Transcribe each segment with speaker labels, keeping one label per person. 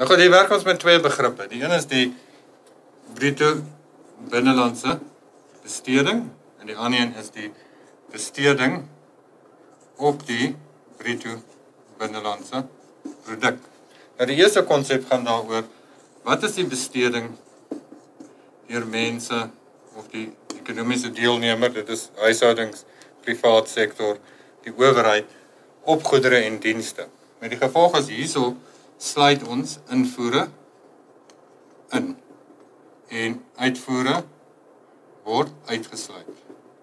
Speaker 1: Nou goed, hier werk ons met twee begrippe. Die een is die bruto binnelandse besteding en die ander een is die besteding op die bruto binnelandse produk. Nou die eerste konsep gaan daaroor, wat is die besteding deur mense of die ekonomiese deelnemer, dit is huishoudings, privaat sektor, die owerheid, op goedere en dienste. Met die gevolg is hierso sluit ons invoere in en uitvoere word uitgesluit.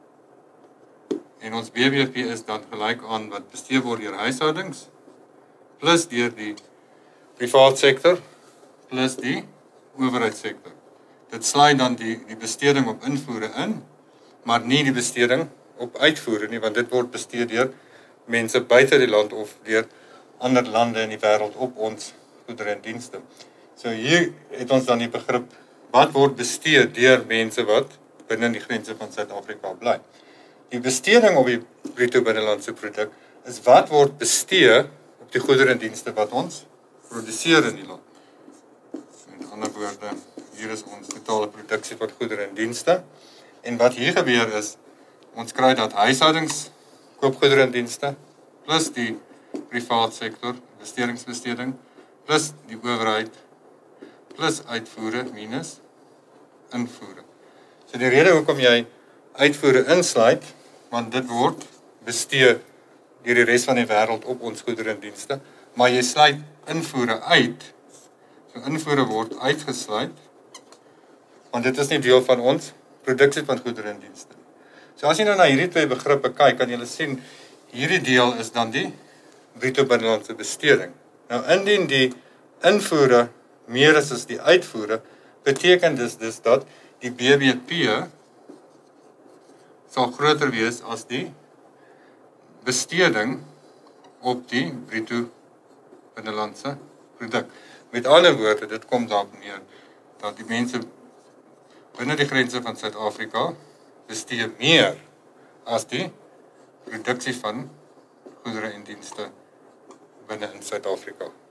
Speaker 1: En ons BBP is dan gelyk aan wat bestee word deur huishoudings plus deur die privaat sektor plus die owerheidssektor. Dit sluit dan die besteding op invoere in, maar nie die besteding op uitvoere nie, want dit word bestee deur mense buite die land of deur ander lande in die wêreld op ons goedere en dienste. So hier het ons dan die begrip, wat word bestee deur mense wat binne die grense van Suid-Afrika bly. Die besteding op die bruto binnelandse produk is wat word bestee op die goedere en dienste wat ons produseer in die land. Met ander woorde, hier is ons totale produksie van goedere en dienste. En wat hier gebeur is, ons kry dat huishoudings koop goedere en dienste, plus die privaat sektor, investeringsbesteding, plus die owerheid, plus uitvoere minus invoere. So die rede hoekom jy uitvoere insluit, want dit word bestee deur die res van die wêreld op ons goedere en dienste, maar jy sluit invoere uit. So invoere word uitgesluit, want dit is nie deel van ons produksie van goedere en dienste. So as jy nou na hierdie twee begrippe kyk, kan jy sien, hierdie deel is dan die bruto binnelandse besteding. Nou indien die invoere meer is as die uitvoere, beteken dus dat die BBP sal groter wees as die besteding op die bruto binnelandse produk. Met ander woorde, dit kom daarop neer dat die mense binne die grense van Suid-Afrika bestee meer as die produksie van goedere en dienste binne in Suid-Afrika.